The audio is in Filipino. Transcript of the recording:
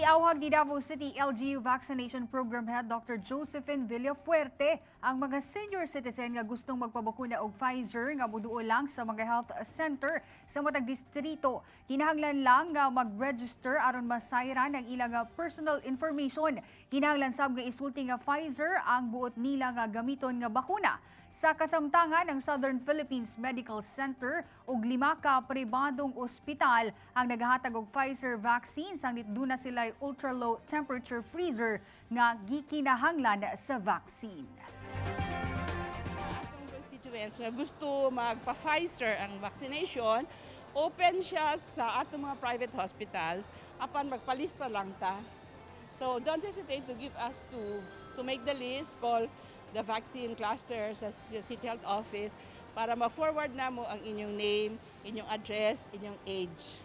Giawhag ni Davao City LGU Vaccination Program Head Dr. Josephine Villafuerte ang mga senior citizen nga gustong magpabakuna og Pfizer nga moduol lang sa mga health center sa matag distrito. Kinahanglan lang nga mag-register aron masayran ang ilang personal information. Kinahanglan sab nga isulti nga Pfizer ang buot nila nga gamiton nga bakuna. Sa kasamtangan ng Southern Philippines Medical Center ug 5 ka pribadong ospital ang naghahatag og Pfizer vaccines ang nitduna sila ultra-low temperature freezer nga gikinahanglan sa vaccine. Atong constituents nga gusto magpa-Pfizer ang vaccination, open siya sa atong mga private hospitals apan magpalista lang ta. So don't hesitate to give us to make the list, call the vaccine cluster sa City Health Office para ma-forward na mo ang inyong name, inyong address, inyong age.